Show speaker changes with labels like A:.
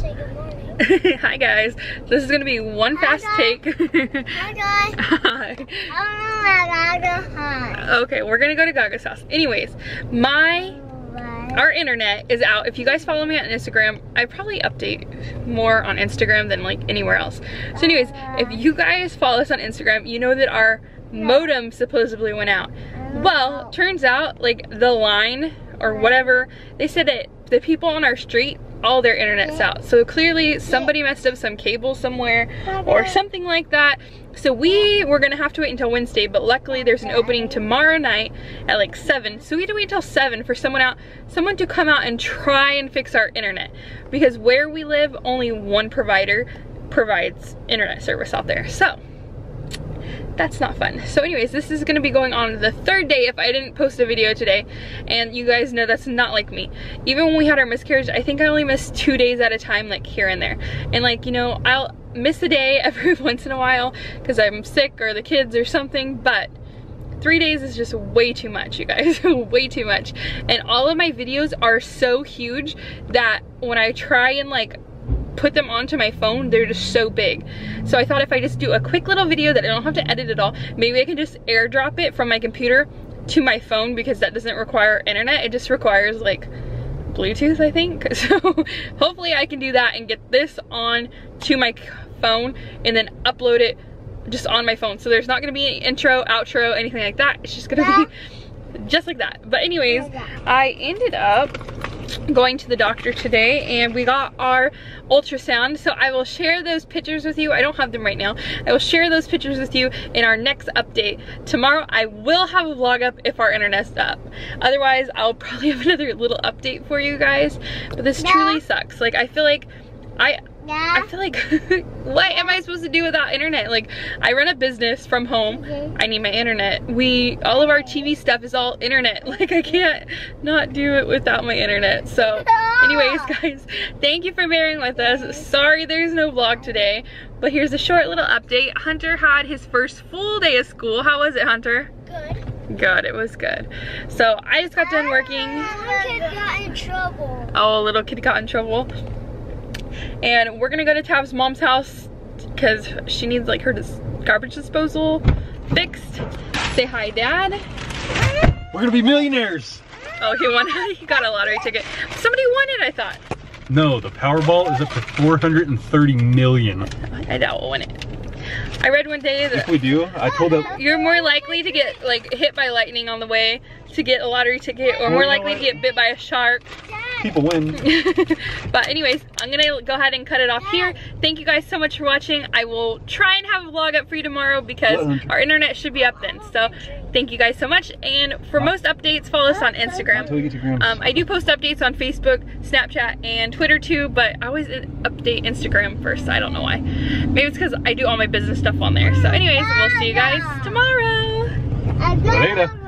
A: say good morning.
B: Hi guys. This is gonna be one fast take.
A: Hi guys.
B: Hi.
A: Hi.
B: Okay, we're gonna go to Gaga's house. Anyways, our internet is out. If you guys follow me on Instagram, I probably update more on Instagram than like anywhere else. So anyways, if you guys follow us on Instagram, you know that our modem supposedly went out. Well, turns out like the line or whatever, they said that the people on our street, all their internet's out. So clearly somebody messed up some cable somewhere or something like that. So we were gonna have to wait until Wednesday, but luckily there's an opening tomorrow night at like 7. So we had to wait until 7 for someone to come out and try and fix our internet. Because where we live, only one provider provides internet service out there. So that's not fun. So anyways, this is gonna be going on the 3rd day if I didn't post a video today. And you guys know that's not like me. Even when we had our miscarriage, I think I only missed 2 days at a time, like here and there. And like, you know, I'll miss a day every once in a while because I'm sick or the kids or something, but 3 days is just way too much, you guys. Way too much. And all of my videos are so huge that when I try and like put them onto my phone, they're just so big. So I thought if I just do a quick little video that I don't have to edit at all, maybe I can just airdrop it from my computer to my phone, because that doesn't require internet. It just requires like Bluetooth, I think. So hopefully I can do that and get this on to my phone and then upload it just on my phone. So there's not gonna be any intro, outro, anything like that. It's just gonna be just like that. But anyways, I ended up going to the doctor today and we got our ultrasound, so I will share those pictures with you. I don't have them right now. I will share those pictures with you in our next update. Tomorrow I will have a vlog up if our internet's up. Otherwise I'll probably have another little update for you guys. But this truly sucks. Like I feel like what am I supposed to do without internet? Like, I run a business from home. I need my internet. All of our TV stuff is all internet. Like, I can't not do it without my internet. So, anyways, guys, thank you for bearing with us. Sorry there's no vlog today, but here's a short little update. Hunter had his first full day of school. How was it, Hunter?
A: Good.
B: Good, it was good. So, I just got done working.
A: Little kid got in trouble.
B: Oh, little kid got in trouble. And we're gonna go to Tab's mom's house because she needs like her garbage disposal fixed. Say hi, Dad.
C: We're gonna be millionaires.
B: Oh, he got a lottery ticket. Somebody won it, I thought.
C: No, the Powerball is up to 430 million.
B: I doubt we'll win it. I read one day that
C: if we do, I told them
B: you're more likely to get like hit by lightning on the way to get a lottery ticket, or more likely to get bit by a shark.
C: People win.
B: But anyways, I'm gonna go ahead and cut it off here. Thank you guys so much for watching. I will try and have a vlog up for you tomorrow because our internet should be up then. So thank you guys so much. And for most updates, follow us on Instagram.
C: Until we get to Grams.
B: I do post updates on Facebook, Snapchat, and Twitter too, but I always update Instagram first. I don't know why. Maybe it's because I do all my business stuff on there. So anyways, we'll see you guys tomorrow.
C: Later.